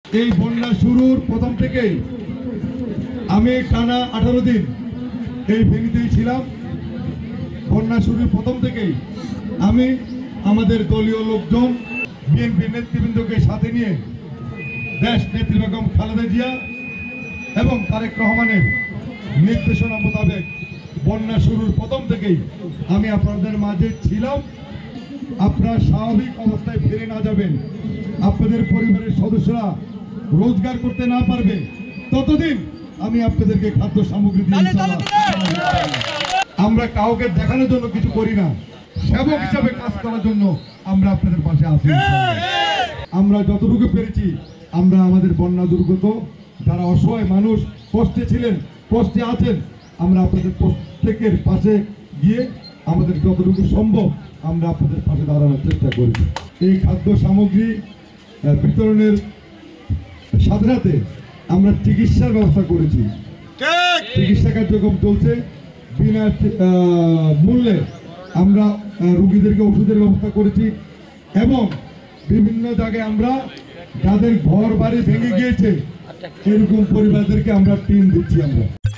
এই বন্যা শুরুর প্রথম থেকেই আমি টানা 18 দিন এই ভেঙিতেই ছিলাম। বন্যা শুরুর প্রথম থেকেই আমি আমাদের দলীয় লোকজন বিএনপি নেতৃবৃন্দকে সাথে নিয়ে দেশ নেত্রী বেগম খালেদা জিয়া এবং তারেক রহমানের নির্দেশনা মোতাবেক বন্যা শুরুর প্রথম থেকেই আমি আপনাদের মাঝে ছিলাম। আপনারা স্বাভাবিক অবস্থায় ফিরে না যাবেন, আপনাদের পরিবারের সদস্যরা রোজগার করতে না পারবে, ততদিন আমি আপনাদেরকে খাদ্য সামগ্রী দিয়ে আমরা কাউকে দেখানোর জন্য কিছু করি না, সেবক হিসাবে কাজ করার জন্য আমরা আপনাদের পাশে আছি। আমরা যতটুকু পেরেছি আমরা আমাদের বন্যা দুর্গত যারা অসহায় মানুষ কষ্টে ছিলেন, কষ্টে আছেন, আমরা আপনাদের প্রত্যেকের পাশে গিয়ে আমাদের যতটুকু সম্ভব আমরা আপনাদের পাশে দাঁড়ানোর চেষ্টা করেছি। এই খাদ্য সামগ্রী বিতরণের সাথে সাথে আমরা চিকিৎসার ব্যবস্থা করেছি। চিকিৎসা কার্যক্রম চলছে, বিনা মূল্যে আমরা রোগীদেরকে ওষুধের ব্যবস্থা করেছি এবং বিভিন্ন জায়গায় আমরা যাদের ঘর বাড়ি ভেঙে গিয়েছে এরকম পরিবারদেরকে আমরা টিম দিচ্ছি আমরা।